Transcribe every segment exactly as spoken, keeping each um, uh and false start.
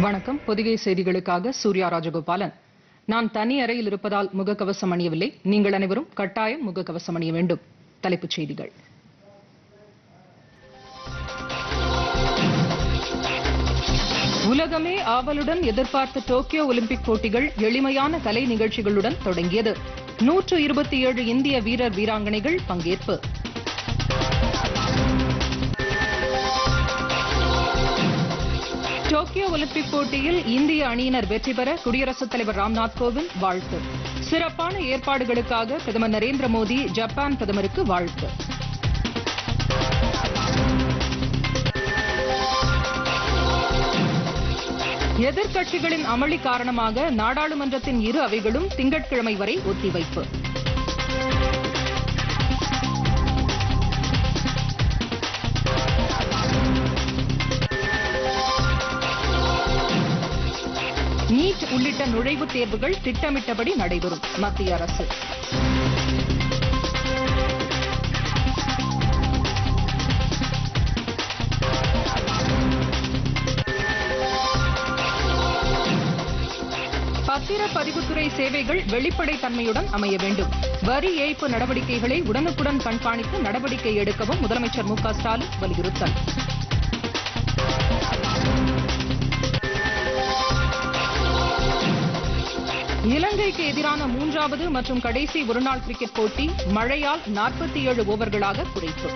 வணக்கம். பொதிகை செய்திகளுக்காக சூர்யா ராஜகோபாலன். நான் தனி அறையில் இருப்பதால் முகக்கவசம் அணியவில்லை. நீங்கள் அனைவரும் கட்டாயம் முகக்கவசம் அணிய வேண்டும். தலைப்புச் செய்திகள். உலகமே ஆவலுடன் எதிர்பார்த்த டோக்கியோ ஒலிம்பிக் போட்டிகள் எளிமையான கலை நிகழ்ச்சிகளுடன் தொடங்கியது. நூற்று இருபத்தி ஏழு இந்திய வீரர் வீராங்கனைகள் பங்கேற்பு. டோக்கியோ ஒலிம்பிக் போட்டியில் இந்திய அணியினர் வெற்றி பெற குடியரசுத் தலைவர் ராம்நாத் கோவிந்த் வாழ்த்து. சிறப்பான ஏற்பாடுகளுக்காக பிரதமர் நரேந்திர மோடி ஜப்பான் பிரதமருக்கு வாழ்த்து. எதிர்க்கட்சிகளின் அமளி காரணமாக நாடாளுமன்றத்தின் இரு அவைகளும் திங்கட்கிழமை வரை ஒத்திவைப்பு. நீட் உள்ளிட்ட நுழைவுத் தேர்வுகள் திட்டமிட்டபடி நடைபெறும் மத்திய அரசு. பத்திரப்பதிவுத்துறை சேவைகள் வெளிப்படைத்தன்மையுடன் அமைய வேண்டும். வரி ஏய்ப்பு நடவடிக்கைகளை உடனுக்குடன் கண்காணித்து நடவடிக்கை எடுக்கவும் முதலமைச்சர் மு க ஸ்டாலின் வலியுறுத்தல். இலங்கைக்கு எதிரான மூன்றாவது மற்றும் கடைசி ஒருநாள் கிரிக்கெட் போட்டி மழையால் நாற்பத்தி ஏழு ஓவர்களாக குறைப்பு.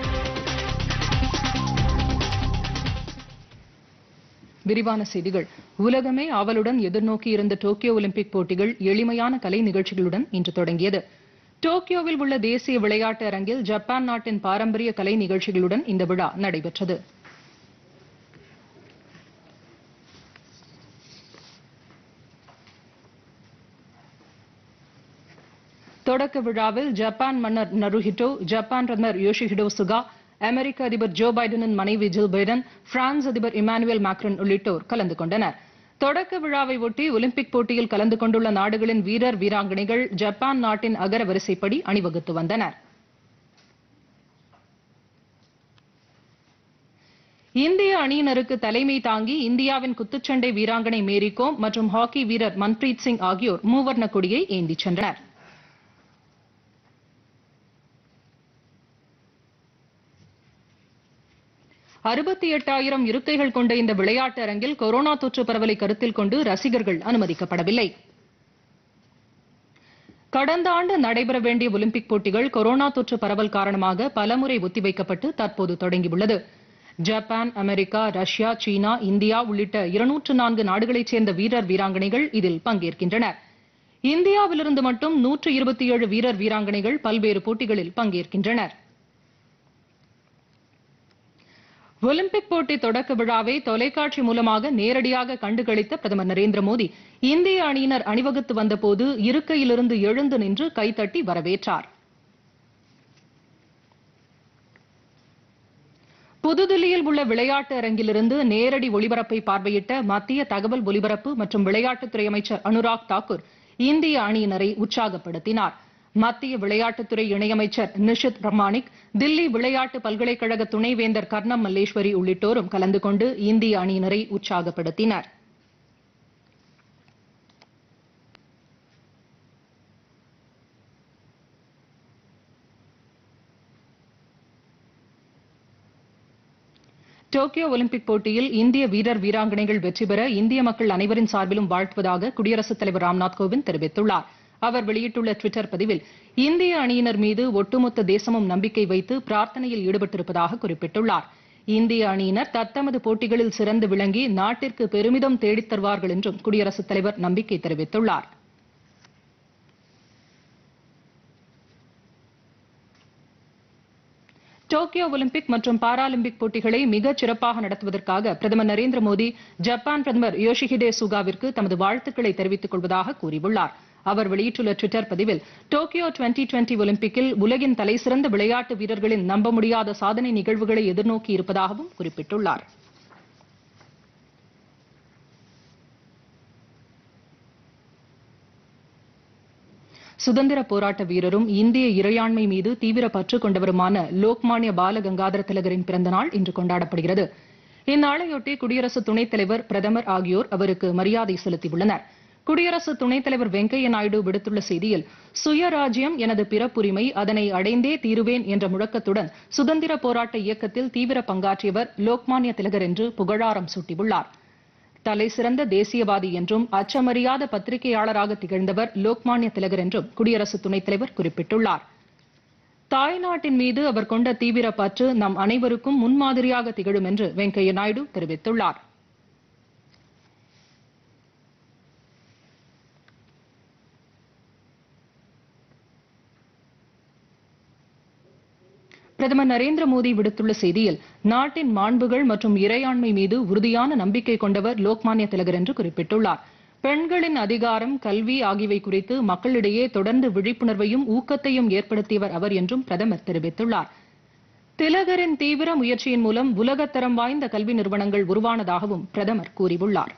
விரிவான செய்திகள். உலகமே ஆவலுடன் எதிர்நோக்கியிருந்த டோக்கியோ ஒலிம்பிக் போட்டிகள் எளிமையான கலை நிகழ்ச்சிகளுடன் இன்று தொடங்கியது. டோக்கியோவில் உள்ள தேசிய விளையாட்டு அரங்கில் ஜப்பான் நாட்டின் பாரம்பரிய கலை நிகழ்ச்சிகளுடன் இந்த விழா நடைபெற்றது. தொடக்க விழாவில் ஜப்பான் மன்னர் நருஹிட்டோ, ஜப்பான் பிரதமர் யோஷிஹிடோ சுகா, அமெரிக்க அதிபர் ஜோ பைடனின் மனைவி ஜில் பைடன், பிரான்ஸ் அதிபர் இமானுவேல் மேக்ரன் உள்ளிட்டோர் கலந்து கொண்டனர். தொடக்க விழாவை ஒட்டி ஒலிம்பிக் போட்டியில் கலந்து கொண்டுள்ள நாடுகளின் வீரர் வீராங்கனைகள் ஜப்பான் நாட்டின் அகர வரிசைப்படி அணிவகுத்து வந்தனர். இந்திய அணியினருக்கு தலைமை தாங்கி இந்தியாவின் குத்துச்சண்டை வீராங்கனை மேரிகோம் மற்றும் ஹாக்கி வீரர் மன்பிரீத் சிங் ஆகியோர் மூவர்ண கொடியை ஏந்திச் சென்றனர். அறுபத்தி எட்டாயிரம் இருக்கைகள் கொண்ட இந்த விளையாட்டு அரங்கில் கொரோனா தொற்று பரவலை கருத்தில் கொண்டு ரசிகர்கள் அனுமதிக்கப்படவில்லை. கடந்த ஆண்டு நடைபெற வேண்டிய ஒலிம்பிக் போட்டிகள் கொரோனா தொற்று பரவல் காரணமாக பலமுறை ஒத்திவைக்கப்பட்டு தற்போது தொடங்கியுள்ளது. ஜப்பான், அமெரிக்கா, ரஷ்யா, சீனா, இந்தியா உள்ளிட்ட இருநூற்று நான்கு நாடுகளைச் சேர்ந்த வீரர் வீராங்கனைகள் இதில் பங்கேற்கின்றனர். இந்தியாவிலிருந்து மட்டும் நூற்று இருபத்தி ஏழு வீரர் வீராங்கனைகள் பல்வேறு போட்டிகளில் பங்கேற்கின்றனர். ஒலிம்பிக் போட்டி தொடக்க விழாவை தொலைக்காட்சி மூலமாக நேரடியாக கண்டுகளித்த பிரதமர் நரேந்திர மோடி இந்திய அணியினர் அணிவகுத்து வந்தபோது இருக்கையிலிருந்து எழுந்து நின்று கைதட்டி வரவேற்றார். புதுதில்லியில் உள்ள விளையாட்டு அரங்கிலிருந்து நேரடி ஒளிபரப்பை பார்வையிட்ட மத்திய தகவல் ஒலிபரப்பு மற்றும் விளையாட்டுத்துறை அமைச்சர் அனுராக் தாக்கூர் இந்திய அணியினரை உற்சாகப்படுத்தினார். மத்திய விளையாட்டுத்துறை இணையமைச்சர் நிஷித் ரமானிக், தில்லி விளையாட்டு பல்கலைக்கழக துணைவேந்தர் கர்ணம் மல்லேஸ்வரி உள்ளிட்டோரும் கலந்து கொண்டு இந்திய அணியினரை உற்சாகப்படுத்தினர். டோக்கியோ ஒலிம்பிக் போட்டியில் இந்திய வீரர் வீராங்கனைகள் வெற்றி பெற இந்திய மக்கள் அனைவரின் சார்பிலும் வாழ்த்துவதாக குடியரசுத் தலைவர் ராம்நாத் கோவிந்த் தெரிவித்துள்ளார். அவர் வெளியிட்டுள்ள டுவிட்டர் பதிவில் இந்திய அணியினர் மீது ஒட்டுமொத்த தேசமும் நம்பிக்கை வைத்து பிரார்த்தனையில் ஈடுபட்டிருப்பதாக குறிப்பிட்டுள்ளார். இந்திய அணியினர் தத்தமது போட்டிகளில் சிறந்து விளங்கி நாட்டிற்கு பெருமிதம் தேடித் தருவார்கள் என்றும் குடியரசுத் தலைவர் நம்பிக்கை தெரிவித்துள்ளார். டோக்கியோ ஒலிம்பிக் மற்றும் பாராலிம்பிக் போட்டிகளை மிகச் சிறப்பாக நடத்துவதற்காக பிரதமர் நரேந்திர மோடி ஜப்பான் பிரதமர் யோஷிஹிடே சுகாவிற்கு தமது வாழ்த்துக்களை தெரிவித்துக் கொள்வதாக கூறியுள்ளார். அவர் வெளியிட்டுள்ள டுவிட்டர் பதிவில் டோக்கியோ டுவெண்டி டுவெண்டி ஒலிம்பிக்கில் உலகின் தலைசிறந்த விளையாட்டு வீரர்களின் நம்ப முடியாத சாதனை நிகழ்வுகளை எதிர்நோக்கி இருப்பதாகவும் குறிப்பிட்டுள்ளார். சுதந்திர போராட்ட வீரரும் இந்திய இறையாண்மை மீது தீவிர பற்று கொண்டவருமான லோக்மான்ய பால கங்காதர திலகரின் பிறந்த நாள் இன்று கொண்டாடப்படுகிறது. இந்நாளையொட்டி குடியரசு துணைத் தலைவர், பிரதமர் ஆகியோர் அவருக்கு மரியாதை செலுத்தியுள்ளனர். குடியரசு துணைத் தலைவர் வெங்கையா நாயுடு விடுத்துள்ள செய்தியில், சுயராஜ்யம் எனது பிறப்புரிமை, அதனை அடைந்தே தீருவேன் என்ற முழக்கத்துடன் சுதந்திர போராட்ட இயக்கத்தில் தீவிர பங்காற்றியவர் லோக்மான்ய திலகர் என்று புகழாரம் சூட்டியுள்ளார். தலைசிறந்த தேசியவாதி என்றும் அச்சமறியாத பத்திரிகையாளராக திகழ்ந்தவர் லோக்மான்ய திலகர் என்றும் குடியரசு துணைத் தலைவர் குறிப்பிட்டுள்ளார். தாய்நாட்டின் மீது அவர் கொண்ட தீவிர பற்று நம் அனைவருக்கும் முன்மாதிரியாக திகழும் என்று வெங்கையா நாயுடு தெரிவித்துள்ளார். பிரதமர் நரேந்திர மோடி விடுத்துள்ள செய்தியில், நாட்டின் மாண்புகள் மற்றும் இறையாண்மை மீது உறுதியான நம்பிக்கை கொண்டவர் லோக்மான்ய திலகர் என்று குறிப்பிட்டுள்ளார். பெண்களின் அதிகாரம், கல்வி ஆகியவை குறித்து மக்களிடையே தொடர்ந்து விழிப்புணர்வையும் ஊக்கத்தையும் ஏற்படுத்தியவர் அவர் என்றும் பிரதமர் தெரிவித்துள்ளார். திலகரின் தீவிர முயற்சியின் மூலம் உலகத்தரம் வாய்ந்த கல்வி நிறுவனங்கள் உருவானதாகவும் பிரதமர் கூறியுள்ளார்.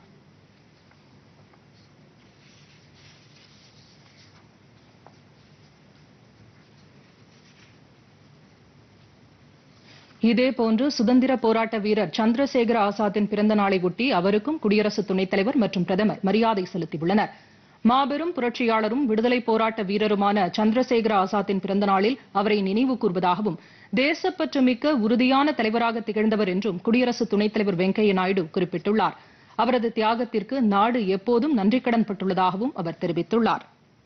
இதேபோன்று சுதந்திர போராட்ட வீரர் சந்திரசேகர ஆசாத்தின் பிறந்த நாளை ஒட்டி அவருக்கும் குடியரசு துணைத் தலைவர் மற்றும் பிரதமர் மரியாதை செலுத்தியுள்ளனர். மாபெரும் புரட்சியாளரும் விடுதலை போராட்ட வீரருமான சந்திரசேகர ஆசாத்தின் பிறந்த நாளில் அவரை நினைவு கூர்வதாகவும், தேசப்பற்று மிக்க உறுதியான தலைவராக திகழ்ந்தவர் என்றும் குடியரசு துணைத் தலைவர் வெங்கையா நாயுடு குறிப்பிட்டுள்ளார். அவரது தியாகத்திற்கு நாடு எப்போதும் நன்றிக்கடன் பட்டுள்ளதாகவும் அவர் தெரிவித்துள்ளார்.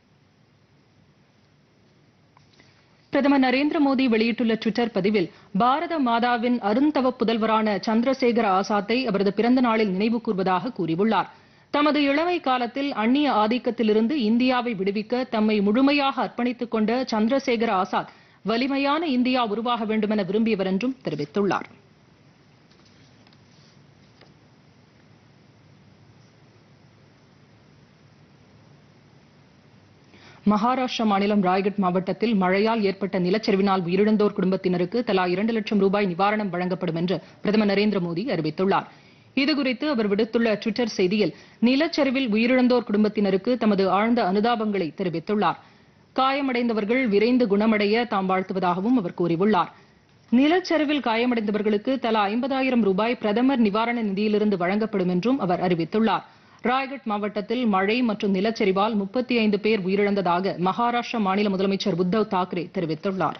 பிரதமர் நரேந்திர மோடி வெளியிட்டுள்ள டுவிட்டர் பதிவில், பாரத மாதாவின் அருந்தவ புதல்வரான சந்திரசேகர ஆசாத்தை அவரது பிறந்த நாளில் நினைவு கூர்வதாக கூறியுள்ளார். தமது இளமை காலத்தில் அந்நிய ஆதிக்கத்திலிருந்து இந்தியாவை விடுவிக்க தம்மை முழுமையாக அர்ப்பணித்துக் கொண்ட சந்திரசேகர ஆசாத் வலிமையான இந்தியா உருவாக வேண்டுமென விரும்பியவர் என்றும் தெரிவித்துள்ளார். மகாராஷ்டிரா மாநிலம் ராய்கட் மாவட்டத்தில் மழையால் ஏற்பட்ட நிலச்சரிவினால் உயிரிழந்தோர் குடும்பத்தினருக்கு தலா இரண்டு லட்சம் ரூபாய் நிவாரணம் வழங்கப்படும் என்று பிரதமர் நரேந்திர மோடி அறிவித்துள்ளார். இதுகுறித்து அவர் விடுத்துள்ள டுவிட்டர் செய்தியில், நிலச்சரிவில் உயிரிழந்தோர் குடும்பத்தினருக்கு தமது ஆழ்ந்த அனுதாபங்களை தெரிவித்துள்ளார். காயமடைந்தவர்கள் விரைந்து குணமடைய தாம் வாழ்த்துவதாகவும் அவர் கூறியுள்ளார். நிலச்சரிவில் காயமடைந்தவர்களுக்கு தலா ஐம்பதாயிரம் ரூபாய் பிரதமர் நிவாரண நிதியிலிருந்து வழங்கப்படும் என்றும் அவர் அறிவித்துள்ளார். ராய்கட் மாவட்டத்தில் மழை மற்றும் நிலச்சரிவால் முப்பத்தி ஐந்து பேர் உயிரிழந்ததாக மகாராஷ்டிரா மாநில முதலமைச்சர் உத்தவ் தாக்கரே தெரிவித்துள்ளார்.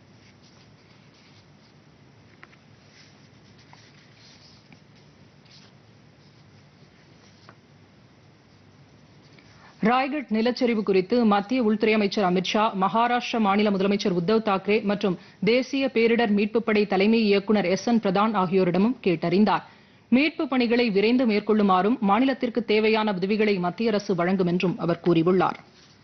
ராய்கட் நிலச்சரிவு குறித்து மத்திய உள்துறை அமைச்சர் அமித் ஷா, மகாராஷ்டிரா மாநில முதலமைச்சர் உத்தவ் தாக்கரே மற்றும் தேசிய பேரிடர் மீட்புப் படை தலைமை இயக்குநர் எஸ் என் பிரதான் ஆகியோரிடமும் கேட்டறிந்தார். மீட்பு பணிகளை விரைந்து மேற்கொள்ளுமாறும், மாநிலத்திற்கு தேவையான உதவிகளை மத்திய அரசு வழங்கும் என்றும் அவர் கூறியுள்ளார்.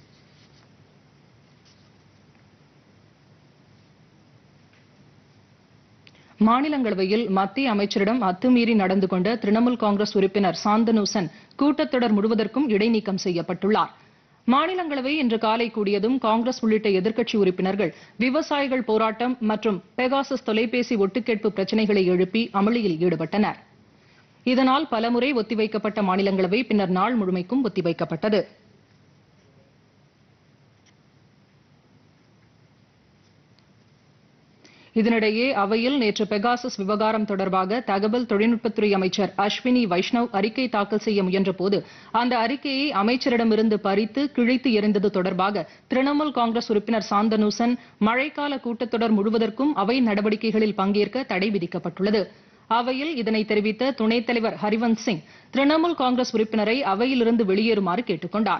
மாநிலங்களவையில் மத்திய அமைச்சரிடம் அத்துமீறி நடந்து கொண்ட திரிணாமுல் காங்கிரஸ் உறுப்பினர் சாந்தனு சென் கூட்டத்தொடர் முழுவதற்கும் இடைநீக்கம் செய்யப்பட்டுள்ளார். மாநிலங்களவை இன்று காலை கூடியதும் காங்கிரஸ் உள்ளிட்ட எதிர்க்கட்சி உறுப்பினர்கள் விவசாயிகள் போராட்டம் மற்றும் பெகாசஸ் தொலைபேசி ஒட்டுக்கேட்பு பிரச்சினைகளை எழுப்பி அமளியில் ஈடுபட்டனர். இதனால் பலமுறை ஒத்திவைக்கப்பட்ட மாநிலங்களவை பின்னர் நாள் முழுமைக்கும் ஒத்திவைக்கப்பட்டது. இதனிடையே அவையில் நேற்று பெகாசஸ் விவகாரம் தொடர்பாக தகவல் தொழில்நுட்பத்துறை அமைச்சர் அஸ்வினி வைஷ்ணவ் அறிக்கை தாக்கல் செய்ய முயன்றபோது அந்த அறிக்கையை அமைச்சரிடமிருந்து பறித்து கிழித்து எறிந்தது தொடர்பாக திரிணாமுல் காங்கிரஸ் உறுப்பினர் சாந்தனு சென் மழைக்கால கூட்டத்தொடர் முழுவதற்கும் அவை நடவடிக்கைகளில் பங்கேற்க தடை விதிக்கப்பட்டுள்ளது. அவையில் இதனை தெரிவித்த துணைத் தலைவர் ஹரிவன்ஸ் சிங் திரிணாமுல் காங்கிரஸ் உறுப்பினரை அவையிலிருந்து வெளியேறுமாறு கேட்டுக் கொண்டார்.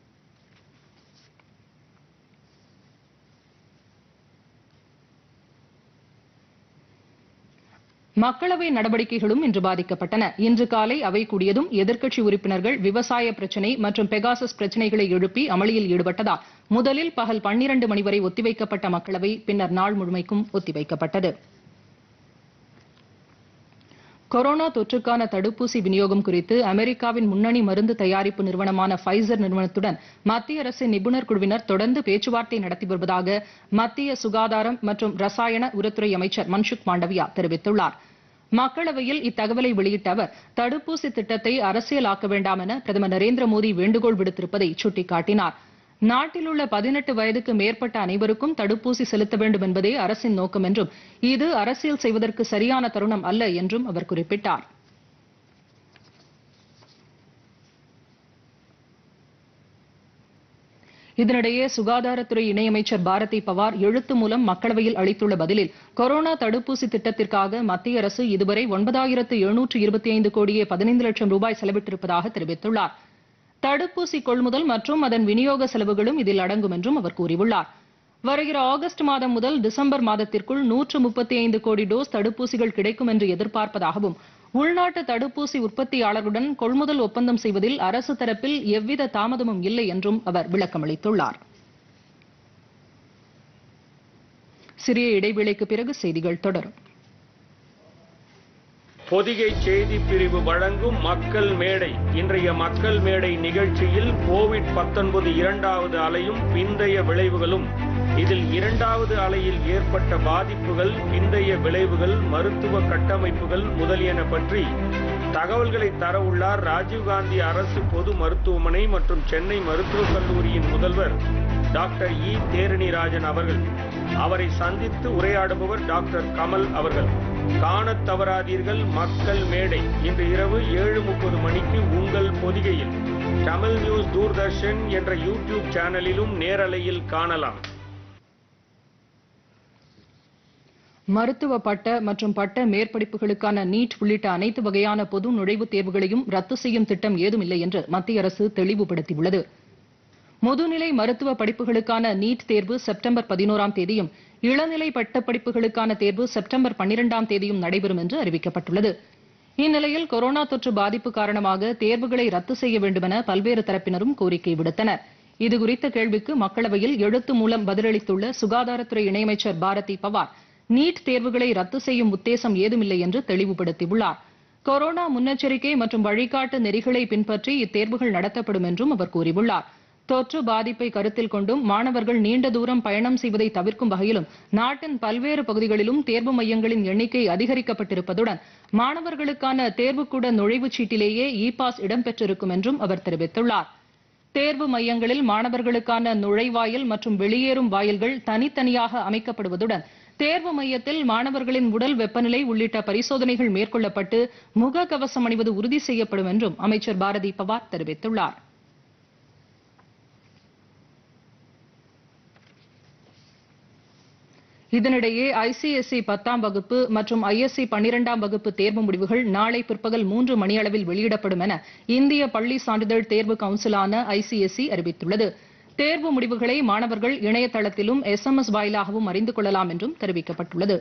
மக்களவை நடவடிக்கைகளும் இன்று பாதிக்கப்பட்டன. இன்று காலை அவை கூடியதும் எதிர்க்கட்சி உறுப்பினர்கள் விவசாய பிரச்சினை மற்றும் பெகாசஸ் பிரச்சினைகளை எழுப்பி அமளியில் ஈடுபட்டதால் முதலில் பகல் பன்னிரண்டு மணி வரை ஒத்திவைக்கப்பட்ட மக்களவை பின்னர் நாள் முழுமைக்கும் ஒத்திவைக்கப்பட்டது. கொரோனா தொற்றுக்கான தடுப்பூசி விநியோகம் குறித்து அமெரிக்காவின் முன்னணி மருந்து தயாரிப்பு நிறுவனமான ஃபைசர் நிறுவனத்துடன் மத்திய அரசின் நிபுணர் குழுவினர் தொடர்ந்து பேச்சுவார்த்தை நடத்தி வருவதாக மத்திய சுகாதாரம் மற்றும் ரசாயன உரத்துறை அமைச்சர் மன்சுக் மாண்டவியா தெரிவித்துள்ளார். மக்களவையில் இத்தகவலை வெளியிட்ட அவர், தடுப்பூசி திட்டத்தை அரசியலாக்க வேண்டாம் என பிரதமர் நரேந்திர மோடி வேண்டுகோள் விடுத்திருப்பதை சுட்டிக்காட்டினார். நாட்டில் உள்ள பதினெட்டு வயதுக்கு மேற்பட்ட அனைவருக்கும் தடுப்பூசி செலுத்த வேண்டும் என்பதே அரசின் நோக்கம் என்றும் இது அரசியல் செய்வதற்கு சரியான தருணம் அல்ல என்றும் அவர் குறிப்பிட்டார். இதனிடையே சுகாதாரத்துறை இணையமைச்சர் பாரதி பவார் எழுத்து மூலம் மக்களவையில் அளித்துள்ள பதிலில் கொரோனா தடுப்பூசி திட்டத்திற்காக மத்திய அரசு இதுவரை ஒன்பதாயிரத்து எழுநூற்று இருபத்தி ஐந்து கோடியே பதினைந்து லட்சம் ரூபாய் செலவிட்டிருப்பதாக தெரிவித்துள்ளார். தடுப்பூசி கொள்முதல் மற்றும் அதன் விநியோக செலவுகளும் இதில் அடங்கும் என்றும் அவர் கூறியுள்ளார். வருகிற ஆகஸ்ட் மாதம் முதல் டிசம்பர் மாதத்திற்குள் நூற்று முப்பத்தி ஐந்து கோடி டோஸ் தடுப்பூசிகள் கிடைக்கும் என்று எதிர்பார்ப்பதாகவும் உள்நாட்டு தடுப்பூசி உற்பத்தியாளர்களுடன் கொள்முதல் ஒப்பந்தம் செய்வதில் அரசு தரப்பில் எவ்வித தாமதமும் இல்லை என்றும் அவர் விளக்கமளித்துள்ளார். சிறிய இடைவேளைக்கு பிறகு செய்திகள் தொடரும். பொதிகை செய்தி பிரிவு வழங்கும் மக்கள் மேடை. இன்றைய மக்கள் மேடை நிகழ்ச்சியில் கோவிட் பத்தொன்பது இரண்டாவது அலையும் பிந்தைய விளைவுகளும், இதில் இரண்டாவது அலையில் ஏற்பட்ட பாதிப்புகள், பிந்தைய விளைவுகள், மருத்துவ கட்டமைப்புகள் முதலியன பற்றி தகவல்களை தர உள்ளார் ராஜீவ்காந்தி அரசு பொது மருத்துவமனை மற்றும் சென்னை மருத்துவக் கல்லூரியின் முதல்வர் டாக்டர் இ தேரணிராஜன் அவர்கள். அவரை சந்தித்து உரையாடுபவர் டாக்டர் கமல் அவர்கள். காணத் தவறாதீர்கள் மக்கள் மேடை. இன்று இரவு ஏழு முப்பது மணிக்கு உங்கள் பொதிகையில் தமிழ் நியூஸ் தூர்தர்ஷன் என்ற யூடியூப் சேனலிலும் நேரலையில் காணலாம். மருத்துவ பட்ட மற்றும் பட்ட மேற்படிப்புகளுக்கான நீட் உள்ளிட்ட அனைத்து வகையான பொது நுழைவுத் தேர்வுகளையும் ரத்து செய்யும் திட்டம் ஏதுமில்லை என்று மத்திய அரசு தெளிவுபடுத்தியுள்ளது. முதுநிலை மருத்துவ படிப்புகளுக்கான நீட் தேர்வு செப்டம்பர் பதினோராம் தேதியும் இளநிலை பட்டப்படிப்புகளுக்கான தேர்வு செப்டம்பர் பன்னிரெண்டாம் தேதியும் நடைபெறும் என்று அறிவிக்கப்பட்டுள்ளது. இந்நிலையில் கொரோனா தொற்று பாதிப்பு காரணமாக தேர்வுகளை ரத்து செய்ய வேண்டுமென பல்வேறு தரப்பினரும் கோரிக்கை விடுத்தனர். இதுகுறித்த கேள்விக்கு மக்களவையில் எழுத்து மூலம் பதிலளித்துள்ள சுகாதாரத்துறை இணையமைச்சர் பாரதி பவார் நீட் தேர்வுகளை ரத்து செய்யும் உத்தேசம் ஏதுமில்லை என்று தெளிவுபடுத்தியுள்ளார். கொரோனா முன்னெச்சரிக்கை மற்றும் வழிகாட்டு நெறிகளை பின்பற்றி இத்தேர்வுகள் நடத்தப்படும் என்றும் அவர் கூறியுள்ளார். தொற்று பாதிப்பை கருத்தில் கொண்டும் மாணவர்கள் நீண்ட தூரம் பயணம் செய்வதை தவிர்க்கும் வகையிலும் நாட்டின் பல்வேறு பகுதிகளிலும் தேர்வு மையங்களின் எண்ணிக்கை அதிகரிக்கப்பட்டிருப்பதுடன் மாணவர்களுக்கான தேர்வுக்கூட நுழைவுச் சீட்டிலேயே இ பாஸ் இடம்பெற்றிருக்கும் என்றும் அவர் தெரிவித்துள்ளார். தேர்வு மையங்களில் மாணவர்களுக்கான நுழைவாயில் மற்றும் வெளியேறும் வாயில்கள் தனித்தனியாக அமைக்கப்படுவதுடன் தேர்வு மையத்தில் மாணவர்களின் உடல் வெப்பநிலை உள்ளிட்ட பரிசோதனைகள் மேற்கொள்ளப்பட்டு முகக்கவசம் அணிவது உறுதி செய்யப்படும் என்றும் அமைச்சர் பாரதி பவார் தெரிவித்துள்ளார். இதனிடையே ஐசிஎஸ்இ பத்தாம் வகுப்பு மற்றும் ஐஎஸ்சி பன்னிரண்டாம் வகுப்பு தேர்வு முடிவுகள் நாளை பிற்பகல் மூன்று மணியளவில் வெளியிடப்படும் என இந்திய பள்ளி சான்றிதழ் தேர்வு கவுன்சிலான ஐசிஎஸ்இ அறிவித்துள்ளது. தேர்வு முடிவுகளை மாணவர்கள் இணையதளத்திலும் எஸ் எம் எஸ் வாயிலாகவும் அறிந்து கொள்ளலாம் என்றும் தெரிவிக்கப்பட்டுள்ளது.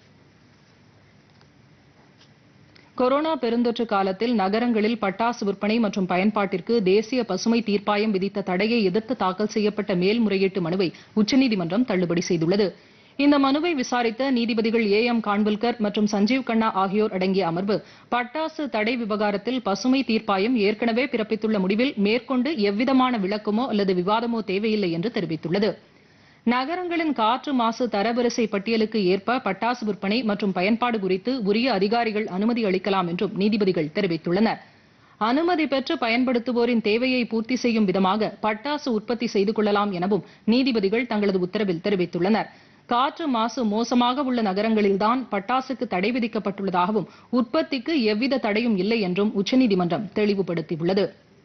கொரோனா பெருந்தொற்று காலத்தில் நகரங்களில் பட்டாசு விற்பனை மற்றும் பயன்பாட்டிற்கு தேசிய பசுமை தீர்ப்பாயம் விதித்த தடையை எதிர்த்து தாக்கல் செய்யப்பட்ட மேல்முறையீட்டு மனுவை உச்சநீதிமன்றம் தள்ளுபடி செய்துள்ளது. இந்த மனுவை விசாரித்த நீதிபதிகள் ஏ எம் கான்வில்கர் மற்றும் சஞ்சீவ் கண்ணா ஆகியோர் அடங்கிய அமர்வு பட்டாசு தடை விவகாரத்தில் பசுமை தீர்ப்பாயம் ஏற்கனவே பிறப்பித்துள்ள முடிவில் மேற்கொண்டு எவ்விதமான விளக்கமோ அல்லது விவாதமோ தேவையில்லை என்று தெரிவித்துள்ளது. நகரங்களின் காற்று மாசு தரவரிசை பட்டியலுக்கு ஏற்ப பட்டாசு விற்பனை மற்றும் பயன்பாடு குறித்து உரிய அதிகாரிகள் அனுமதி அளிக்கலாம் என்றும் நீதிபதிகள் தெரிவித்துள்ளனர். அனுமதி பெற்று பயன்படுத்துவோரின் தேவையை பூர்த்தி செய்யும் விதமாக பட்டாசு உற்பத்தி செய்து கொள்ளலாம் எனவும் நீதிபதிகள் தங்களது உத்தரவில் தெரிவித்துள்ளனர். காற்று மாசு மோசமாக உள்ள நகரங்களில்தான் பட்டாசுக்கு தடை விதிக்கப்பட்டுள்ளதாகவும் உற்பத்திக்கு எவ்வித தடையும் இல்லை என்றும் உச்சநீதிமன்றம் தெளிவுபடுத்தியுள்ளது.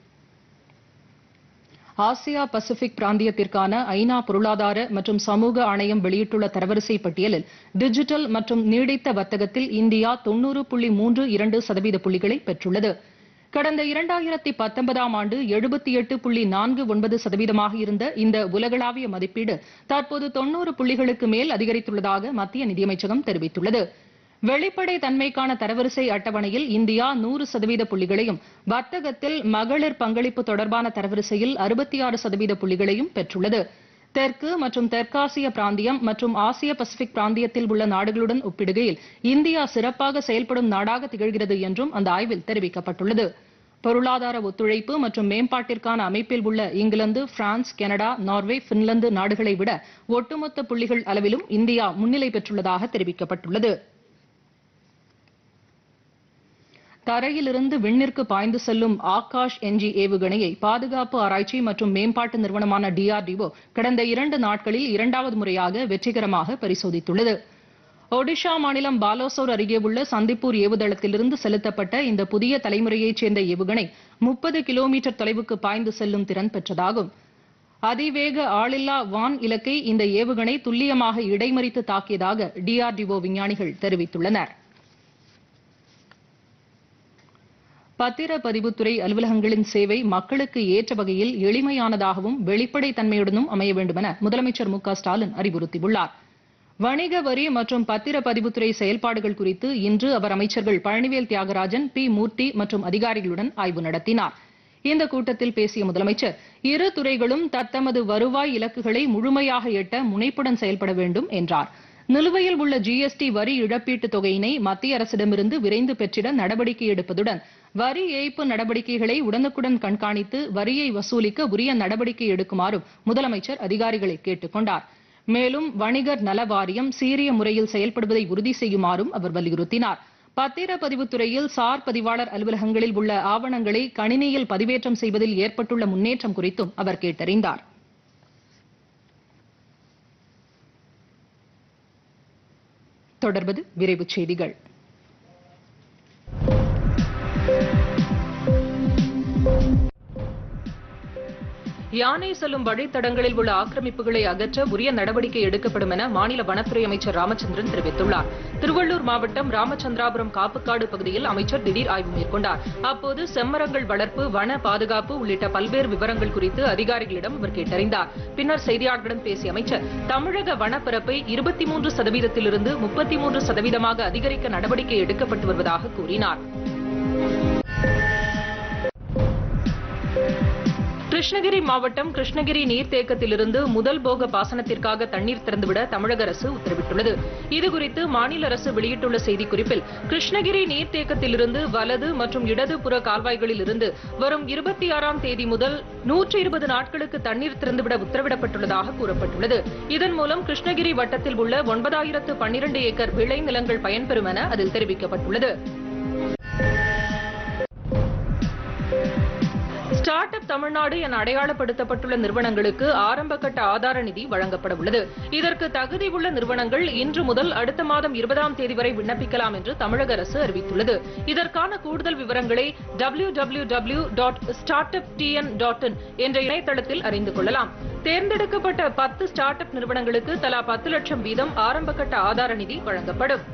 ஆசியா பசிபிக் பிராந்தியத்திற்கான ஐநா பொருளாதார மற்றும் சமூக ஆணையம் வெளியிட்டுள்ள தரவரிசை பட்டியலில் டிஜிட்டல் மற்றும் நீடித்த வர்த்தகத்தில் இந்தியா தொன்னூறு புள்ளி மூன்று இரண்டு சதவீத புள்ளிகளை பெற்றுள்ளது. கடந்த இரண்டாயிரத்தி பத்தொன்பதாம் ஆண்டு எழுபத்தி எட்டு புள்ளி நான்கு ஒன்பது சதவீதமாக இருந்த இந்த உலகளாவிய மதிப்பீடு தற்போது தொன்னூறு புள்ளிகளுக்கு மேல் அதிகரித்துள்ளதாக மத்திய நிதியமைச்சகம் தெரிவித்துள்ளது. வெளிப்படை தன்மைக்கான தரவரிசை அட்டவணையில் இந்தியா நூறு சதவீத புள்ளிகளையும், வர்த்தகத்தில் மகளிர் பங்களிப்பு தொடர்பான தரவரிசையில் அறுபத்தி ஆறு சதவீத புள்ளிகளையும் பெற்றுள்ளது. தெற்கு மற்றும் தெற்காசிய பிராந்தியம் மற்றும் ஆசிய பசிபிக் பிராந்தியத்தில் உள்ள நாடுகளுடன் ஒப்பிடுகையில் இந்தியா சிறப்பாக செயல்படும் நாடாக திகழ்கிறது என்றும் அந்த ஆய்வில் தெரிவிக்கப்பட்டுள்ளது. பொருளாதார ஒத்துழைப்பு மற்றும் மேம்பாட்டிற்கான அமைப்பில் உள்ள England, France, Canada, Norway, Finland நாடுகளை விட ஒட்டுமொத்த புள்ளிகள் அளவிலும் இந்தியா முன்னிலை பெற்றுள்ளதாக தெரிவிக்கப்பட்டுள்ளது. தரையிலிருந்து விண்ணிற்கு பாய்ந்து செல்லும் ஆகாஷ் என்ஜி ஏவுகணையை பாதுகாப்பு ஆராய்ச்சி மற்றும் மேம்பாட்டு நிறுவனமான டிஆர்டிஓ கடந்த இரண்டு நாட்களில் இரண்டாவது முறையாக வெற்றிகரமாக பரிசோதித்துள்ளது. ஒடிஷா மாநிலம் பாலோசோர் அருகே உள்ள சந்திப்பூர் ஏவுதளத்திலிருந்து செலுத்தப்பட்ட இந்த புதிய தலைமுறையைச் சேர்ந்த ஏவுகணை முப்பது கிலோமீட்டர் தொலைவுக்கு பாய்ந்து செல்லும் திறன் பெற்றதாகும். அதிவேக ஆளில்லா வான் இலக்கை இந்த ஏவுகணை துல்லியமாக இடைமறித்து தாக்கியதாக டிஆர்டிஓ விஞ்ஞானிகள் தெரிவித்துள்ளனர். பத்திரப்பதிவுத்துறை அலுவலகங்களின் சேவை மக்களுக்கு ஏற்ற வகையில் எளிமையானதாகவும் வெளிப்படைத்தன்மையுடனும் அமைய வேண்டும் என முதலமைச்சர் மு க ஸ்டாலின் அறிவுறுத்தியுள்ளார். வணிக வரி மற்றும் பத்திரப்பதிவுத்துறை செயல்பாடுகள் குறித்து இன்று அவர் அமைச்சர்கள் பழனிவேல் தியாகராஜன், பி மூர்த்தி மற்றும் அதிகாரிகளுடன் ஆய்வு நடத்தினார். இந்த கூட்டத்தில் பேசிய முதலமைச்சர் இரு துறைகளும் தத்தமது வருவாய் இலக்குகளை முழுமையாக எட்ட முனைப்புடன் செயல்பட வேண்டும் என்றார். நிலுவையில் உள்ள ஜிஎஸ்டி வரி இழப்பீட்டுத் தொகையினை மத்திய அரசிடமிருந்து விரைந்து பெற்றிட நடவடிக்கை எடுப்பதுடன் வரி ஏய்ப்பு நடவடிக்கைகளை உடனுக்குடன் கண்காணித்து வரியை வசூலிக்க உரிய நடவடிக்கை எடுக்குமாறும் முதலமைச்சர் அதிகாரிகளை கேட்டுக் கொண்டார். மேலும் வணிகர் நல வாரியம் சீரிய முறையில் செயல்படுவதை உறுதி செய்யுமாறும் அவர் வலியுறுத்தினார். பத்திரப்பதிவுத்துறையில் சார் பதிவாளர் அலுவலகங்களில் உள்ள ஆவணங்களை கணினியில் பதிவேற்றம் செய்வதில் ஏற்பட்டுள்ள முன்னேற்றம் குறித்தும் அவர் கேட்டறிந்தார். தொடர்வது விரைவுச் செய்திகள். யானை செல்லும் வழித்தடங்களில் உள்ள ஆக்கிரமிப்புகளை அகற்ற உரிய நடவடிக்கை எடுக்கப்படும் என மாநில வனத்துறை அமைச்சர் ராமச்சந்திரன் தெரிவித்துள்ளார். திருவள்ளூர் மாவட்டம் ராமச்சந்திராபுரம் காப்புக்காடு பகுதியில் அமைச்சர் திடீர் ஆய்வு மேற்கொண்டார். அப்போது செம்மரங்கள் வளர்ப்பு, வன பாதுகாப்பு உள்ளிட்ட பல்வேறு விவரங்கள் குறித்து அதிகாரிகளிடம் அவர் கேட்டறிந்தார். பின்னர் செய்தியாளர்களிடம் பேசிய அமைச்சர் தமிழக வனப்பரப்பை இருபத்தி மூன்று சதவீதத்திலிருந்து முப்பத்தி மூன்று சதவீதமாக அதிகரிக்க நடவடிக்கை எடுக்கப்பட்டு வருவதாக கூறினார். கிருஷ்ணகிரி மாவட்டம் கிருஷ்ணகிரி நீர்த்தேக்கத்திலிருந்து முதல் போக பாசனத்திற்காக தண்ணீர் திறந்துவிட தமிழக அரசு உத்தரவிட்டுள்ளது. இதுகுறித்து மாநில அரசு வெளியிட்டுள்ள செய்திக்குறிப்பில் கிருஷ்ணகிரி நீர்த்தேக்கத்திலிருந்து வலது மற்றும் இடது புற கால்வாய்களில் இருந்து வரும் இருபத்தி ஆறாம் தேதி முதல் நூற்றி இருபது நாட்களுக்கு தண்ணீர் திறந்துவிட உத்தரவிடப்பட்டுள்ளதாக கூறப்பட்டுள்ளது. இதன் மூலம் கிருஷ்ணகிரி வட்டத்தில் உள்ள ஒன்பதாயிரத்து பன்னிரண்டு ஏக்கர் விளை நிலங்கள் பயன்பெறும் என அதில் தெரிவிக்கப்பட்டுள்ளது. ஸ்டார்ட் அப் தமிழ்நாடு என அடையாளப்படுத்தப்பட்டுள்ள நிறுவனங்களுக்கு ஆரம்ப கட்ட ஆதார நிதி வழங்கப்பட உள்ளது. இதற்கு தகுதி உள்ள நிறுவனங்கள் இன்று முதல் அடுத்த மாதம் இருபதாம் தேதி வரை விண்ணப்பிக்கலாம் என்று தமிழக அரசு அறிவித்துள்ளது. இதற்கான கூடுதல் விவரங்களை W W W dot start up TN dot in என்ற இணையதளத்தில் அறிந்து கொள்ளலாம். தேர்ந்தெடுக்கப்பட்ட பத்து ஸ்டார்ட் அப் நிறுவனங்களுக்கு தலா பத்து லட்சம் வீதம் ஆரம்ப கட்ட ஆதார நிதி வழங்கப்படும்.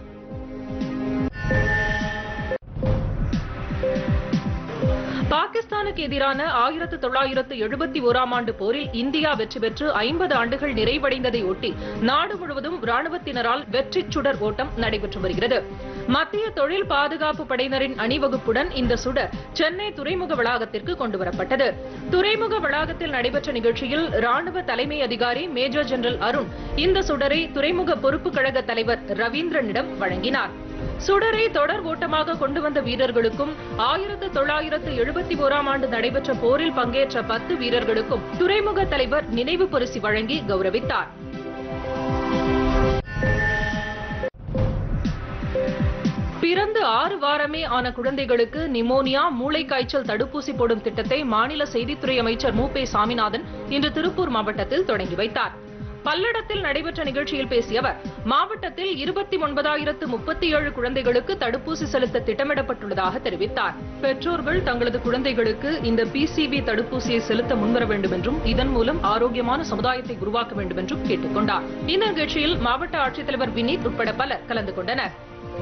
பாகிஸ்தானுக்கு எதிரான ஆயிரத்து தொள்ளாயிரத்து எழுபத்தி ஓராம் ஆண்டு போரில் இந்தியா வெற்றி பெற்று ஐம்பது ஆண்டுகள் நிறைவடைந்ததை ஒட்டி நாடு முழுவதும் ராணுவத்தினரால் வெற்றி சுடர் ஓட்டம் நடைபெற்று வருகிறது. மத்திய தொழில் பாதுகாப்பு படையினரின் அணிவகுப்புடன் இந்த சுடர் சென்னை துறைமுக வளாகத்திற்கு கொண்டுவரப்பட்டது. துறைமுக வளாகத்தில் நடைபெற்ற நிகழ்ச்சியில் ராணுவ தலைமை அதிகாரி மேஜர் ஜெனரல் அருண் இந்த சுடரை துறைமுக பொறுப்பு கழக தலைவர் ரவீந்திரனிடம் வழங்கினார். சுடரை தொடர் ஓட்டமாக கொண்டு வந்த வீரர்களுக்கும் ஆயிரத்து தொள்ளாயிரத்து எழுபத்தி ஓராம் ஆண்டு நடைபெற்ற போரில் பங்கேற்ற பத்து வீரர்களுக்கும் துறைமுக தலைவர் நினைவு பரிசு வழங்கி கௌரவித்தார். பிறந்து ஆறு வாரமே ஆன குழந்தைகளுக்கு நிமோனியா, மூளைக்காய்ச்சல் தடுப்பூசி போடும் திட்டத்தை மாநில செய்தித்துறை அமைச்சர் மு பே சாமிநாதன் இன்று திருப்பூர் மாவட்டத்தில் தொடங்கி வைத்தார். பல்லடத்தில் நடைபெற்ற நிகழ்ச்சியில் பேசிய அவர் மாவட்டத்தில் இருபத்தி ஒன்பதாயிரத்து முப்பத்தி ஏழு குழந்தைகளுக்கு தடுப்பூசி செலுத்த திட்டமிடப்பட்டுள்ளதாக தெரிவித்தார். பெற்றோர்கள் தங்களது குழந்தைகளுக்கு இந்த பிசிவி தடுப்பூசியை செலுத்த முன்வர வேண்டும் என்றும் இதன் மூலம் ஆரோக்கியமான சமுதாயத்தை உருவாக்க வேண்டும் என்றும் கேட்டுக் கொண்டார். இந்த நிகழ்ச்சியில் மாவட்ட ஆட்சித்தலைவர் வினீத் உட்பட பலர் கலந்து கொண்டனர்.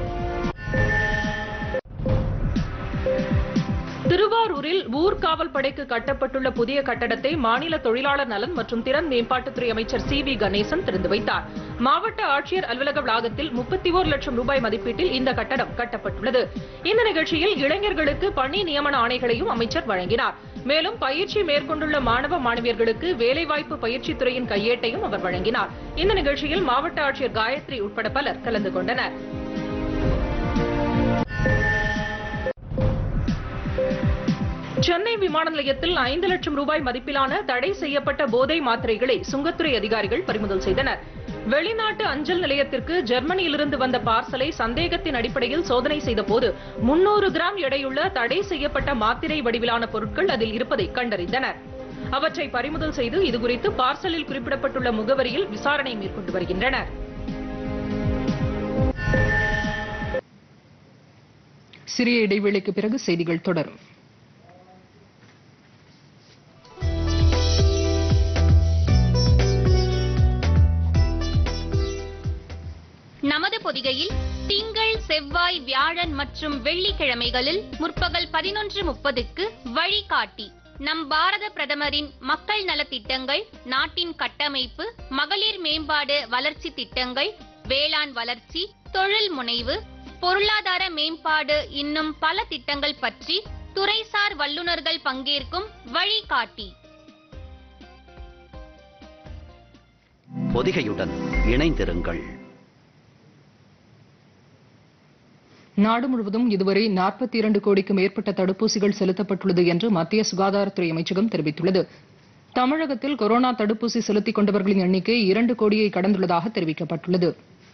திருவாரூரில் ஊர்காவல் படைக்கு கட்டப்பட்டுள்ள புதிய கட்டடத்தை மாநில தொழிலாளர் நலன் மற்றும் திறன் மேம்பாட்டுத்துறை அமைச்சர் சி வி கணேசன் திறந்து வைத்தார். மாவட்ட ஆட்சியர் அலுவலக வளாகத்தில் முப்பத்தி ஒரு லட்சம் ரூபாய் மதிப்பீட்டில் இந்த கட்டடம் கட்டப்பட்டுள்ளது. இந்த நிகழ்ச்சியில் இளைஞர்களுக்கு பணி நியமன ஆணைகளையும் அமைச்சர் வழங்கினார். மேலும் பயிற்சி மேற்கொண்டுள்ள மாணவ மாணவியர்களுக்கு வேலைவாய்ப்பு பயிற்சித் துறையின் கையேட்டையும் அவர் வழங்கினார். இந்த நிகழ்ச்சியில் மாவட்ட ஆட்சியர் காயத்ரி உட்பட பலர் கலந்து கொண்டனர். சென்னை விமான நிலையத்தில் ஐந்து லட்சம் ரூபாய் மதிப்பிலான தடை செய்யப்பட்ட போதை மாத்திரைகளை சுங்கத்துறை அதிகாரிகள் பறிமுதல் செய்தனர். வெளிநாட்டு அஞ்சல் நிலையத்திற்கு ஜெர்மனியிலிருந்து வந்த பார்சலை சந்தேகத்தின் அடிப்படையில் சோதனை செய்த போது முன்னூறு கிராம் எடையுள்ள தடை செய்யப்பட்ட மாத்திரை வடிவிலான பொருட்கள் அதில் இருப்பதை கண்டறிந்தனர். அவற்றை பறிமுதல் செய்து இதுகுறித்து பார்சலில் குறிப்பிடப்பட்டுள்ள முகவரியில் விசாரணை மேற்கொண்டு வருகின்றனர். சிறிய இடைவேளைக்கு பிறகு செய்திகள் தொடரும். நமது பொதிகையில் திங்கள், செவ்வாய், வியாழன் மற்றும் வெள்ளிக்கிழமைகளில் முற்பகல் பதினொன்று முப்பதுக்கு வழிகாட்டி நம் பாரத பிரதமரின் மக்கள் நலத்திட்டங்கள், நாட்டின் கட்டமைப்பு, மகளிர் மேம்பாடு வளர்ச்சி திட்டங்கள், வேளாண் வளர்ச்சி, தொழில் முனைவு, பொருளாதார மேம்பாடு இன்னும் பல திட்டங்கள் பற்றி துறைசார் வல்லுநர்கள் பங்கேற்கும் வழிகாட்டி. பொதிகையுடன் இணைந்திருங்கள். நாடு முழுவதும் இதுவரை நாற்பத்தி இரண்டு கோடிக்கு மேற்பட்ட தடுப்பூசிகள் செலுத்தப்பட்டுள்ளது என்று மத்திய சுகாதாரத்துறை அமைச்சகம் தெரிவித்துள்ளது. தமிழகத்தில் கொரோனா தடுப்பூசி செலுத்திக் கொண்டவர்களின் எண்ணிக்கை இரண்டு கோடியை கடந்துள்ளதாக தெரிவிக்கப்பட்டுள்ளது.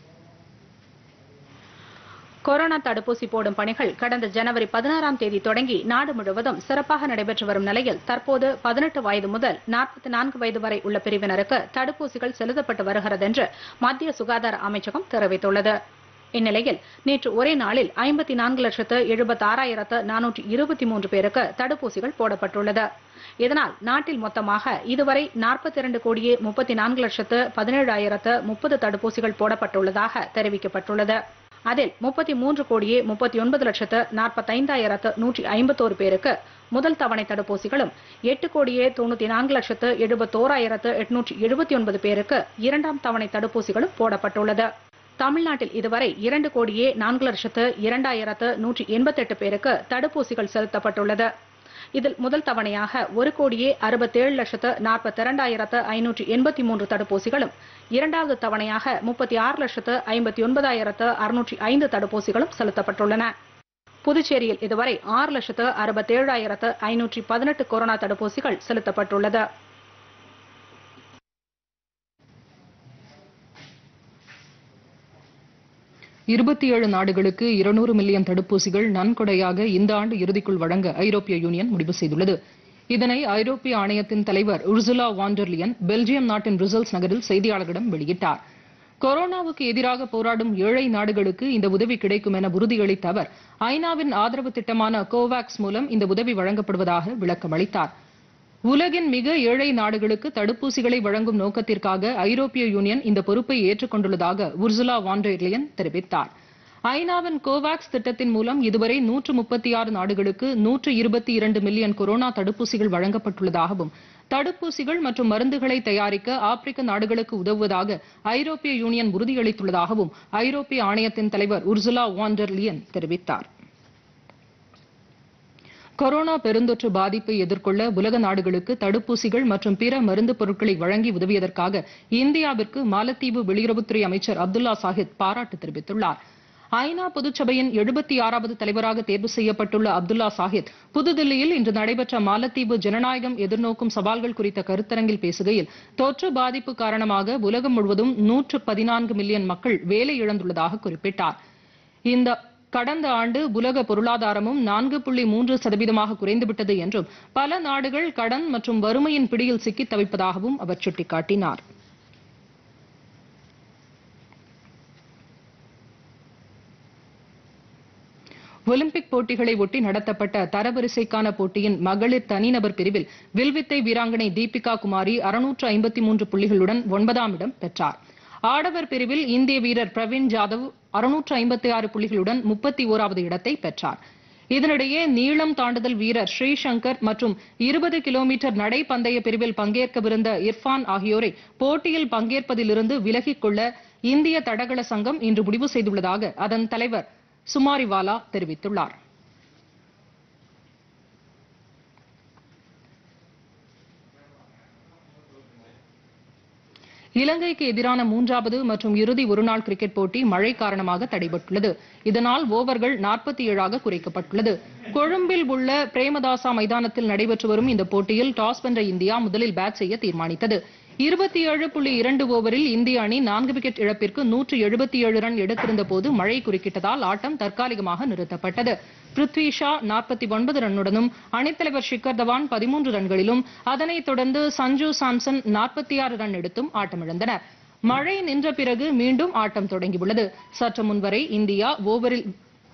கொரோனா தடுப்பூசி போடும் பணிகள் கடந்த ஜனவரி பதினாறாம் தேதி தொடங்கி நாடு முழுவதும் சிறப்பாக நடைபெற்று வரும் நிலையில் தற்போது பதினெட்டு வயது முதல் நாற்பத்தி நான்கு வயது வரை உள்ள பிரிவினருக்கு தடுப்பூசிகள் செலுத்தப்பட்டு வருகிறது என்று மத்திய சுகாதார அமைச்சகம் தெரிவித்துள்ளது. இந்நிலையில் நேற்று ஒரே நாளில் ஐம்பத்தி நான்கு லட்சத்து எழுபத்தி ஆறாயிரத்து நானூற்றி இருபத்தி மூன்று பேருக்கு தடுப்பூசிகள் போடப்பட்டுள்ளது. இதனால் நாட்டில் மொத்தமாக இதுவரை நாற்பத்தி இரண்டு கோடியே முப்பத்தி நான்கு லட்சத்து பதினேழாயிரத்து முப்பது தடுப்பூசிகள் போடப்பட்டுள்ளதாக தெரிவிக்கப்பட்டுள்ளது. அதில் முப்பத்தி மூன்று கோடியே முப்பத்தி ஒன்பது லட்சத்து நாற்பத்தைந்தாயிரத்து நூற்றி ஐம்பத்தோரு பேருக்கு முதல் தவணை தடுப்பூசிகளும், எட்டு கோடியே தொண்ணூத்தி நான்கு லட்சத்து எழுபத்தோராயிரத்து எட்நூற்றி எழுபத்தி ஒன்பது பேருக்கு இரண்டாம் தவணை தடுப்பூசிகளும் போடப்பட்டுள்ளது. தமிழ்நாட்டில் இதுவரை இரண்டு கோடியே நான்கு லட்சத்து இரண்டாயிரத்து நூற்றி எண்பத்தி எட்டு பேருக்கு தடுப்பூசிகள் செலுத்தப்பட்டுள்ளது. இதில் முதல் தவணையாக ஒரு கோடியே அறுபத்தேழு லட்சத்து நாற்பத்தி இரண்டாயிரத்து ஐநூற்றி எண்பத்தி மூன்று தடுப்பூசிகளும், இரண்டாவது தவணையாக முப்பத்தி ஆறு லட்சத்து ஐம்பத்தி ஒன்பதாயிரத்து அறுநூற்றி ஐந்து தடுப்பூசிகளும் செலுத்தப்பட்டுள்ளன. புதுச்சேரியில் இதுவரை ஆறு லட்சத்து அறுபத்தேழாயிரத்து ஐநூற்றி பதினெட்டு கொரோனா தடுப்பூசிகள் செலுத்தப்பட்டுள்ளது. இருபத்தி ஏழு நாடுகளுக்கு இருநூறு மில்லியன் தடுப்பூசிகள் நன்கொடையாக இந்த ஆண்டு இறுதிக்குள் வழங்க ஐரோப்பிய யூனியன் முடிவு செய்துள்ளது. இதனை ஐரோப்பிய ஆணையத்தின் தலைவர் Ursula von der Leyen Belgium நாட்டின் பிரசல்ஸ் நகரில் செய்தியாளர்களிடம் வெளியிட்டார். கொரோனாவுக்கு எதிராக போராடும் ஏழை நாடுகளுக்கு இந்த உதவி கிடைக்கும் என உறுதியளித்த அவர், ஐநாவின் ஆதரவு திட்டமான கோவாக்ஸ் மூலம் இந்த உதவி வழங்கப்படுவதாக விளக்கம் அளித்தார். உலகின் மிக ஏழை நாடுகளுக்கு தடுப்பூசிகளை வழங்கும் நோக்கத்திற்காக ஐரோப்பிய யூனியன் இந்த பொறுப்பை ஏற்றுக்கொண்டுள்ளதாக உர்சுலா வான் டெர் லியன் தெரிவித்தார். ஐநாவின் கோவாக்ஸ் திட்டத்தின் மூலம் இதுவரை நூற்று முப்பத்தி ஆறு நாடுகளுக்கு நூற்று இருபத்தி இரண்டு மில்லியன் கொரோனா தடுப்பூசிகள் வழங்கப்பட்டுள்ளதாகவும், தடுப்பூசிகள் மற்றும் மருந்துகளை தயாரிக்க ஆப்பிரிக்க நாடுகளுக்கு உதவுவதாக ஐரோப்பிய யூனியன் உறுதியளித்துள்ளதாகவும் ஐரோப்பிய ஆணையத்தின் தலைவர் உர்சுலா வான் டெர் லியன் தெரிவித்தார். கொரோனா பெருந்தொற்று பாதிப்பை எதிர்கொள்ள உலக நாடுகளுக்கு தடுப்பூசிகள் மற்றும் பிற மருந்து பொருட்களை வழங்கி உதவியதற்காக இந்தியாவிற்கு மாலத்தீவு வெளியுறவுத்துறை அமைச்சர் அப்துல்லா சாஹித் பாராட்டு தெரிவித்துள்ளார். ஐநா பொதுச்சபையின் எழுபத்தி ஆறாவது தலைவராக தேர்வு செய்யப்பட்டுள்ள அப்துல்லா சாஹித் புதுதில்லியில் இன்று நடைபெற்ற மாலத்தீவு ஜனநாயகம் எதிர்நோக்கும் சவால்கள் குறித்த கருத்தரங்கில் பேசுகையில், தொற்று பாதிப்பு காரணமாக உலகம் முழுவதும் நூற்று பதினான்கு மில்லியன் மக்கள் வேலை இழந்துள்ளதாக குறிப்பிட்டார். இந்த கடந்த ஆண்டு உலக பொருளாதாரமும் நான்கு புள்ளி மூன்று சதவீதமாக குறைந்துவிட்டது என்றும், பல நாடுகள் கடன் மற்றும் வறுமையின் பிடியில் சிக்கித் தவிப்பதாகவும் அவர் சுட்டிக்காட்டினார். ஒலிம்பிக் போட்டிகளை ஒட்டி நடத்தப்பட்ட தரவரிசைக்கான போட்டியின் மகளிர் தனிநபர் பிரிவில் வில்வித்தை வீராங்கனை தீபிகா குமாரி அறுநூற்று ஐம்பத்தி மூன்று புள்ளிகளுடன் ஒன்பதாம் இடம் பெற்றார். ஆடவர் பிரிவில் இந்திய வீரர் பிரவீன் ஜாதவ் அறுநூற்று ஐம்பத்தி ஆறு புள்ளிகளுடன் முப்பத்தி ஓராவது இடத்தை பெற்றார். இதனிடையே நீளம் தாண்டுதல் வீரர் ஸ்ரீசங்கர் மற்றும் இருபது கிலோமீட்டர் நடை பந்தய பிரிவில் பங்கேற்கவிருந்த இர்ஃபான் ஆகியோரை போட்டியில் பங்கேற்பதிலிருந்து விலகிக் கொள்ள இந்திய தடகள சங்கம் இன்று முடிவு செய்துள்ளதாக அதன் தலைவர் சுமாரிவாலா தெரிவித்துள்ளார். இலங்கைக்கு எதிரான மூன்றாவது மற்றும் இறுதி ஒருநாள் கிரிக்கெட் போட்டி மழை காரணமாக தடைபட்டுள்ளது. இதனால் ஓவர்கள் நாற்பத்தி ஏழாக குறைக்கப்பட்டுள்ளது. கொழும்பில் உள்ள பிரேமதாசா மைதானத்தில் நடைபெற்று வரும் இந்த போட்டியில் டாஸ் வென்ற இந்தியா முதலில் பேட் செய்ய தீர்மானித்தது. இருபத்தி ஏழு புள்ளி இரண்டு ஓவரில் இந்திய அணி நான்கு விக்கெட் இழப்பிற்கு நூற்று எழுபத்தி ஏழு ரன் எடுத்திருந்த போது மழை குறுக்கிட்டதால் ஆட்டம் தற்காலிகமாக நிறுத்தப்பட்டது. பிருத்வி ஷா நாற்பத்தி ஒன்பது ரன்னுடனும் அணித்தலைவர் ஷிக்கர் தவான் பதிமூன்று ரன்களிலும் அதனைத் தொடர்ந்து சஞ்சு சாம்சன் நாற்பத்தி ஆறு ரன் எடுத்தும் ஆட்டமிழந்தனர். மழை நின்ற பிறகு மீண்டும் ஆட்டம் தொடங்கியுள்ளது. சற்று முன்வரை இந்தியா ஓவரில்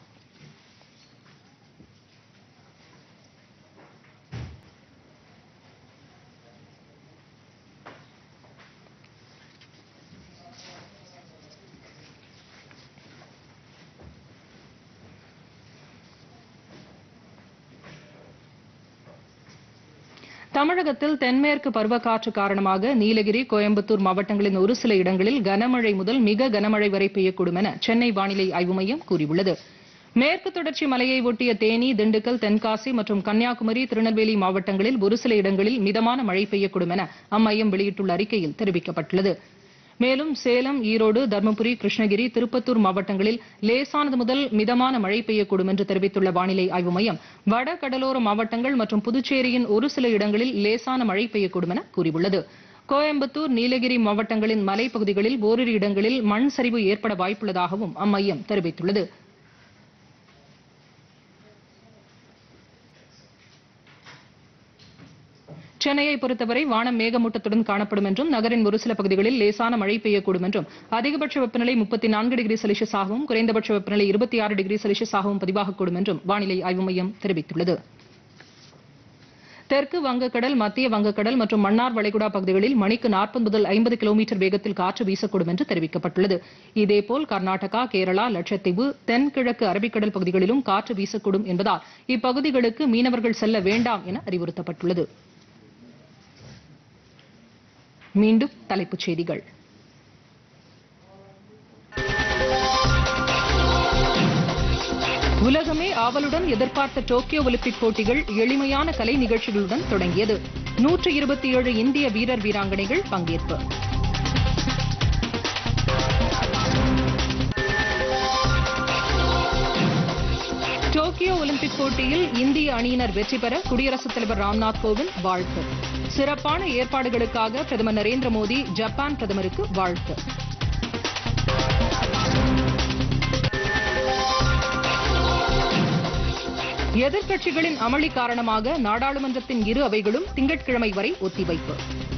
தமிழகத்தில் தென்மேற்கு பருவக்காற்று காரணமாக நீலகிரி, கோயம்புத்தூர் மாவட்டங்களின் ஒரு சில இடங்களில் கனமழை முதல் மிக கனமழை வரை பெய்யக்கூடும் என சென்னை வானிலை ஆய்வு மையம் கூறியுள்ளது. மேற்கு தொடர்ச்சி மலையை ஒட்டிய தேனி, திண்டுக்கல், தென்காசி மற்றும் கன்னியாகுமரி, திருநெல்வேலி மாவட்டங்களில் ஒரு சில இடங்களில் மிதமான மழை பெய்யக்கூடும் என அம்மையம் வெளியிட்டுள்ள அறிக்கையில் தெரிவிக்கப்பட்டுள்ளது. மேலும் சேலம், ஈரோடு, தருமபுரி, கிருஷ்ணகிரி, திருப்பத்தூர் மாவட்டங்களில் லேசானது முதல் மிதமான மழை பெய்யக்கூடும் என்று தெரிவித்துள்ள வானிலை ஆய்வு மையம் வட கடலோர மாவட்டங்கள் மற்றும் புதுச்சேரியின் ஒரு சில இடங்களில் லேசான மழை பெய்யக்கூடும் என கூறியுள்ளது. கோயம்புத்தூர், நீலகிரி மாவட்டங்களின் மலைப்பகுதிகளில் ஓரிரு இடங்களில் மண் சரிவு ஏற்பட வாய்ப்புள்ளதாகவும் அம்மையம் தெரிவித்துள்ளது. சென்னையை பொறுத்தவரை வானம் மேகமூட்டத்துடன் காணப்படும் என்றும் நகரின் ஒரு சில பகுதிகளில் லேசான மழை பெய்யக்கூடும் என்றும் அதிகபட்ச வெப்பநிலை முப்பத்தி நான்கு டிகிரி செல்சியஸாகவும் குறைந்தபட்ச வெப்பநிலை இருபத்தி ஆறு டிகிரி செல்சியஸாகவும் பதிவாகக்கூடும் என்றும் வானிலை ஆய்வு மையம் தெரிவித்துள்ளது. தெற்கு வங்கக்கடல், மத்திய வங்கக்கடல் மற்றும் மன்னார் வளைகுடா பகுதிகளில் மணிக்கு நாற்பது முதல் ஐம்பது கிலோமீட்டர் வேகத்தில் காற்று வீசக்கூடும் என்று தெரிவிக்கப்பட்டுள்ளது. இதேபோல் கர்நாடகா, கேரளா, லட்சத்தீவு, தென்கிழக்கு அரபிக்கடல் பகுதிகளிலும் காற்று வீசக்கூடும் என்பதால் இப்பகுதிகளுக்கு மீனவர்கள் செல்ல வேண்டாம் என அறிவுறுத்தப்பட்டுள்ளது. மீண்டும் தலைப்புச் செய்திகள். உலகமே ஆவலுடன் எதிர்பார்த்த டோக்கியோ ஒலிம்பிக் போட்டிகள் எளிமையான கலை நிகழ்ச்சிகளுடன் தொடங்கியது. நூற்று இருபத்தி ஏழு இந்திய வீரர் வீராங்கனைகள் பங்கேற்பு. டோக்கியோ ஒலிம்பிக் போட்டியில் இந்திய அணியினர் வெற்றி பெற குடியரசுத் தலைவர் ராம்நாத் கோவிந்த் வாழ்த்து. சிறப்பான ஏற்பாடுகளுக்காக பிரதமர் நரேந்திர மோடி ஜப்பான் பிரதமருக்கு வாழ்த்து. எதிர்க்கட்சிகளின் அமளி காரணமாக நாடாளுமன்றத்தின் இரு அவைகளும் திங்கட்கிழமை வரை ஒத்திவைப்பு.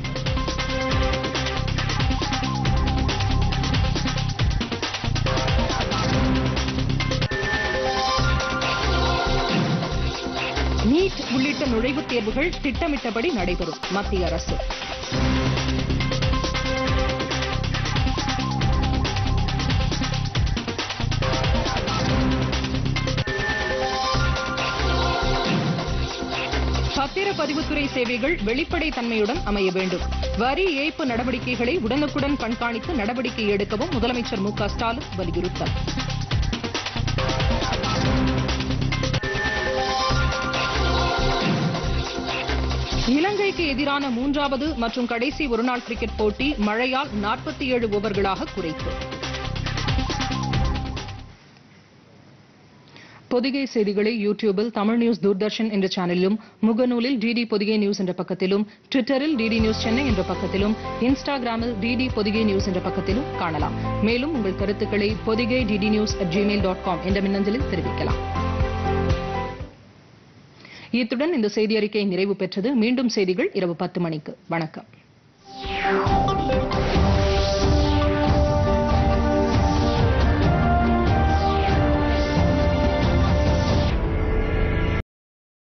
நீட் உள்ளிட்ட நுழைவுத் தேர்வுகள் திட்டமிட்டபடி நடைபெறும் மத்திய அரசு. பத்திரப்பதிவுத்துறை சேவைகள் வெளிப்படைத் தன்மையுடன் அமைய வேண்டும். வரி ஏய்ப்பு நடவடிக்கைகளை உடனுக்குடன் கண்காணித்து நடவடிக்கை எடுக்கவும் முதலமைச்சர் மு க ஸ்டாலின் வலியுறுத்தல். இலங்கைக்கு எதிரான மூன்றாவது மற்றும் கடைசி ஒருநாள் கிரிக்கெட் போட்டி மழையால் நாற்பத்தி ஏழு ஓவர்களாக குறைப்பு. பொதிகை செய்திகளை யூடியூபில் தமிழ் நியூஸ் தூர்தர்ஷன் என்ற சேனலிலும், முகநூலில் டிடி பொதிகை நியூஸ் என்ற பக்கத்திலும், ட்விட்டரில் டிடி நியூஸ் சென்னை என்ற பக்கத்திலும், இன்ஸ்டாகிராமில் டிடி பொதிகை நியூஸ் என்ற பக்கத்திலும் காணலாம். மேலும் உங்கள் கருத்துக்களை Podhigai DD news at Gmail dot com என்ற மின்னஞ்சலில் தெரிவிக்கலாம். இத்துடன் இந்த செய்தி அறிக்கை நிறைவு பெற்றது. மீண்டும் செய்திகள் இரவு பத்து மணிக்கு. வணக்கம்.